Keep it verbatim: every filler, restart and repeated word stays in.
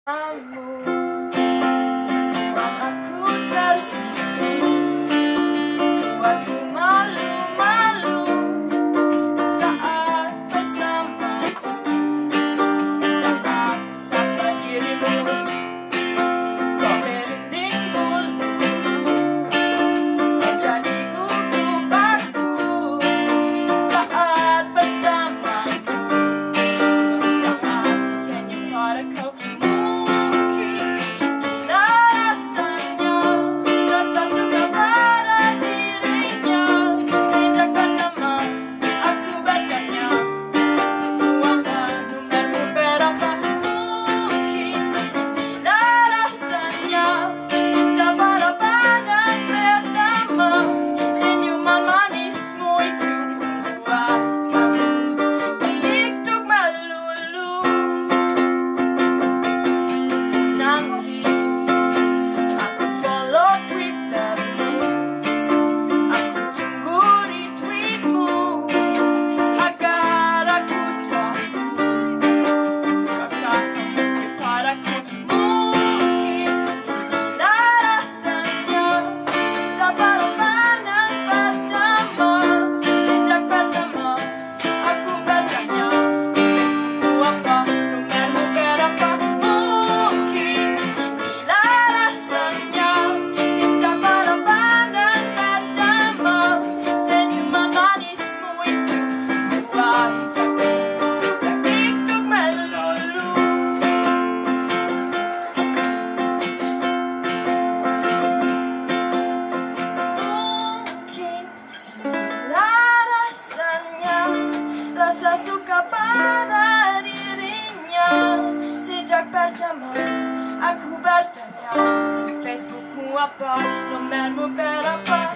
Kamu buat aku tersipu, buatku malu-malu saat bersamaku. Saat aku sapa dirimu, kau merinding bulu, kau jadi gugup aku saat bersamamu. Saat aku senyum pada kau, rasa suka pada dirinya. Sejak pertama aku bertanya, Facebookmu apa, nomormu berapa.